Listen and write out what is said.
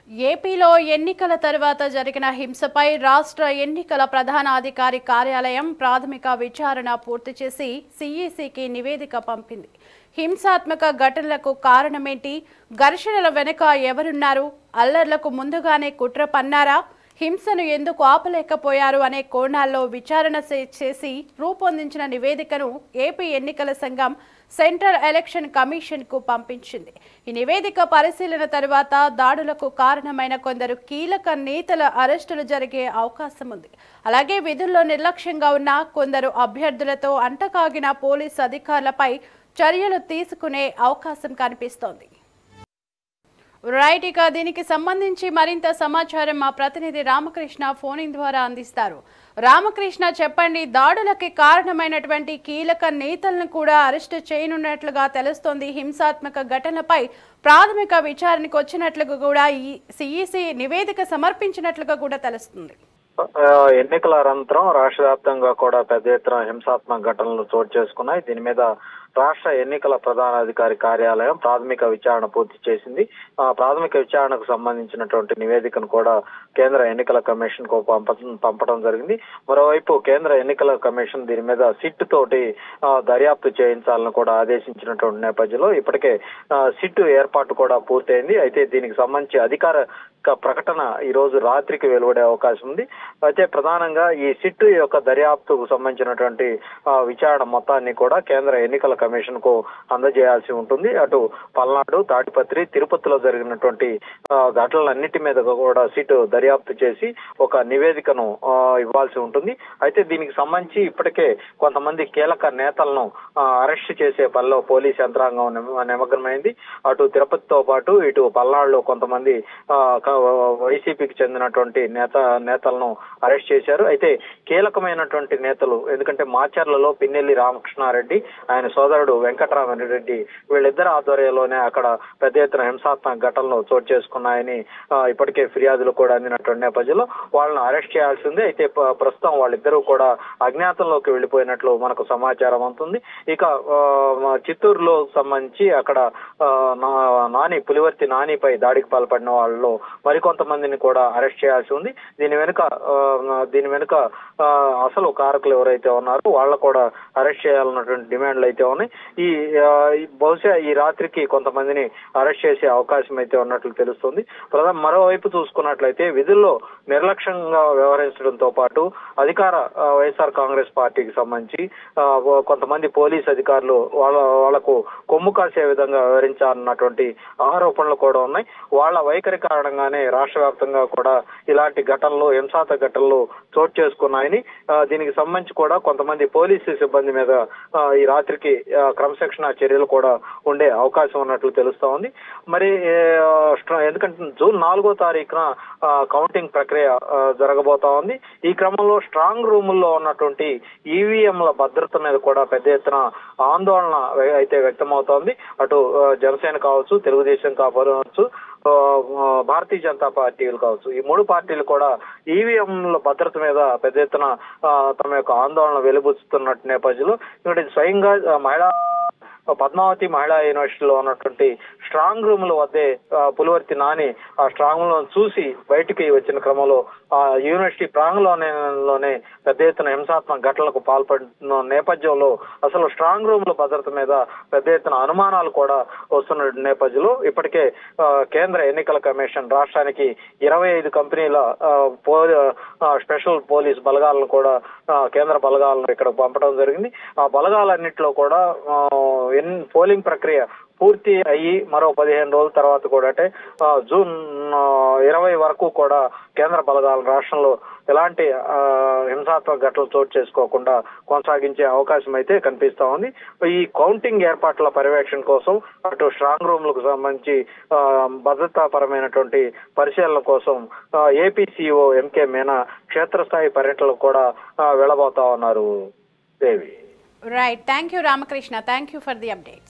ఏపీలో ఎన్నికల తర్వాత జరిగిన హింసపై రాష్ట్ర ఎన్నికల ప్రధానాధికారి కార్యాలయం ప్రాథమిక విచారణ పూర్తి చేసి సీఈసీకి నివేదిక పంపింది. హింసాత్మక ఘటనలకు కారణమేంటి, ఘర్షణల వెనుక ఎవరున్నారు, అల్లర్లకు ముందుగానే కుట్ర పన్నారా, హింసను ఎందుకు ఆపలేకపోయారు అనే కోణాల్లో విచారణ చేసి రూపొందించిన నివేదికను ఏపీ ఎన్నికల సంఘం సెంట్రల్ ఎలక్షన్ కమిషన్ కు పంపించింది. ఈ నివేదిక పరిశీలన తర్వాత దాడులకు కారణమైన కొందరు కీలక నేతల అరెస్టులు జరిగే అవకాశం ఉంది. అలాగే విధుల్లో నిర్లక్ష్యంగా ఉన్న కొందరు అభ్యర్థులతో అంటకాగిన పోలీసు అధికారులపై చర్యలు తీసుకునే అవకాశం కనిపిస్తోంది. రైట్, ఇక దీనికి సంబంధించి మరింత సమాచారం మా ప్రతినిధి రామకృష్ణ ఫోన్ ఇన్ ద్వారా అందిస్తారు. రామకృష్ణ, చెప్పండి, దాడులకి కారణమైనటువంటి కీలక నేతలను కూడా అరెస్ట్ చేయనున్నట్లుగా తెలుస్తోంది. హింసాత్మక ఘటనలపై ప్రాథమిక విచారణకు వచ్చినట్లుగా కూడా ఈ సీఈసీ నివేదిక సమర్పించినట్లుగా కూడా తెలుస్తుంది. ఎన్నికల అనంతరం రాష్ట్ర వ్యాప్తంగా కూడా పెద్ద ఎత్తున హింసాత్మక ఘటనలు చోటు చేసుకున్నాయి. దీని మీద రాష్ట్ర ఎన్నికల ప్రధానాధికారి కార్యాలయం ప్రాథమిక విచారణ పూర్తి చేసింది. ప్రాథమిక విచారణకు సంబంధించినటువంటి నివేదికను కూడా కేంద్ర ఎన్నికల కమిషన్ కు పంపడం జరిగింది. మరోవైపు కేంద్ర ఎన్నికల కమిషన్ దీని మీద సిట్ తోటి దర్యాప్తు చేయించాలని కూడా ఆదేశించినటువంటి నేపథ్యంలో ఇప్పటికే సిట్ ఏర్పాటు కూడా పూర్తయింది. అయితే దీనికి సంబంధించి అధికార ప్రకటన ఈ రోజు రాత్రికి వెలువడే అవకాశం ఉంది. అయితే ప్రధానంగా ఈ సిట్ యొక్క దర్యాప్తుకు సంబంధించినటువంటి విచారణ మొత్తాన్ని కూడా కేంద్ర ఎన్నికల కమిషన్ కు అందజేయాల్సి ఉంటుంది. అటు పల్నాడు, తాడిపత్రి, తిరుపతిలో జరిగినటువంటి ఘటనలన్నిటి మీద కూడా సిట్ దర్యాప్తు చేసి ఒక నివేదికను ఇవ్వాల్సి ఉంటుంది. అయితే దీనికి సంబంధించి ఇప్పటికే కొంతమంది కీలక నేతలను అరెస్ట్ చేసే పనిలో పోలీస్ యంత్రాంగం నిమగ్నమైంది. అటు తిరుపతితో పాటు ఇటు పల్నాడులో కొంతమంది వైసీపీకి చెందినటువంటి నేతలను అరెస్ట్ చేశారు. అయితే కీలకమైనటువంటి నేతలు, ఎందుకంటే మాచర్లలో పిన్నెల్లి రామకృష్ణారెడ్డి, ఆయన సోదరుడు వెంకటరామరెడ్డి, వీళ్ళిద్దరు ఆధ్వర్యంలోనే అక్కడ పెద్ద ఎత్తున హింసాత్మక ఘటనలు చోటు చేసుకున్నాయని ఇప్పటికే ఫిర్యాదులు కూడా అందినటువంటి నేపథ్యంలో వాళ్ళను అరెస్ట్ చేయాల్సిందే. అయితే ప్రస్తుతం వాళ్ళిద్దరూ కూడా అజ్ఞాతంలోకి వెళ్లిపోయినట్లు మనకు సమాచారం అవుతుంది. ఇక చిత్తూరులో సంబంధించి అక్కడ పులివర్తి నానిపై దాడికి పాల్పడిన వాళ్ళలో మరికొంతమందిని కూడా అరెస్ట్ చేయాల్సి ఉంది. దీని వెనుక అసలు కారకులు ఎవరైతే ఉన్నారో వాళ్ళ కూడా అరెస్ట్ చేయాలన్నటువంటి డిమాండ్లు అయితే ఉన్నాయి. బహుశా ఈ రాత్రికి కొంతమందిని అరెస్ట్ చేసే అవకాశం అయితే ఉన్నట్లు తెలుస్తుంది. మరోవైపు చూసుకున్నట్లయితే విధుల్లో నిర్లక్ష్యంగా వ్యవహరించడంతో పాటు అధికార వైఎస్ఆర్ కాంగ్రెస్ పార్టీకి సంబంధించి కొంతమంది పోలీస్ అధికారులు వాళ్లకు కొమ్ము కాసే విధంగా వ్యవహరించాలన్నటువంటి ఆరోపణలు కూడా ఉన్నాయి. వాళ్ళ వైఖరి కారణంగానే రాష్ట్ర వ్యాప్తంగా కూడా ఇలాంటి ఘటనలు, హింసాత్మక ఘటనలు చోటు చేసుకున్నాయని, దీనికి సంబంధించి కూడా కొంతమంది పోలీసు సిబ్బంది మీద ఈ రాత్రికి క్రమశిక్షణ చర్యలు కూడా ఉండే అవకాశం ఉన్నట్లు తెలుస్తా ఉంది. మరి ఎందుకంటే జూన్ 4వ తారీఖున కౌంటింగ్ ప్రక్రియ జరగబోతా ఉంది. ఈ క్రమంలో స్ట్రాంగ్ రూముల్లో ఉన్నటువంటి ఈవీఎంల భద్రత మీద కూడా పెద్ద ఎత్తున ఆందోళన అయితే వ్యక్తమవుతోంది. అటు జనసేన కావచ్చు, తెలుగుదేశం కావచ్చు, భారతీయ జనతా పార్టీలు కావచ్చు, ఈ మూడు పార్టీలు కూడా ఈవీఎంల భద్రత మీద పెద్ద ఎత్తున తమ యొక్క ఆందోళన వెలుబుచ్చుతున్నట్టు నేపథ్యంలో ఇక్కడ స్వయంగా పద్మావతి మహిళా యూనివర్సిటీలో ఉన్నటువంటి స్ట్రాంగ్ రూముల వద్దే పులివర్తి నాని ఆ స్ట్రాంగ్ రూమ్ చూసి బయటికి వచ్చిన క్రమంలో ఆ యూనివర్సిటీ ప్రాంగణంలోనే పెద్ద ఎత్తున హింసాత్మక ఘటనలకు పాల్పడిన నేపథ్యంలో అసలు స్ట్రాంగ్ రూముల భద్రత మీద పెద్ద ఎత్తున అనుమానాలు కూడా వస్తున్న నేపథ్యంలో ఇప్పటికే కేంద్ర ఎన్నికల కమిషన్ రాష్ట్రానికి 25 కంపెనీల స్పెషల్ పోలీస్ బలగాలను కూడా కేంద్ర బలగాలను ఇక్కడ పంపడం జరిగింది. ఆ బలగాలన్నింటిలో కూడా పోలింగ్ ప్రక్రియ పూర్తి అయ్యి మరో 15 రోజుల తర్వాత కూడా అంటే జూన్ 20 వరకు కూడా కేంద్ర బలగాల రాష్ట్రంలో ఎలాంటి హింసాత్మక ఘటనలు చోటు చేసుకోకుండా కొనసాగించే అవకాశం అయితే కనిపిస్తా ఉంది. ఈ కౌంటింగ్ ఏర్పాట్ల పర్యవేక్షణ కోసం అటు స్ట్రాంగ్ రూమ్లకు సంబంధించి భద్రతాపరమైనటువంటి పరిశీలన కోసం ఏపీ సీఈఓ ఎంకే మీనా క్షేత్రస్థాయి పర్యటనలు కూడా వెళ్ళబోతా ఉన్నారు. Devi. Right, thank you Ramakrishna, thank you for the update.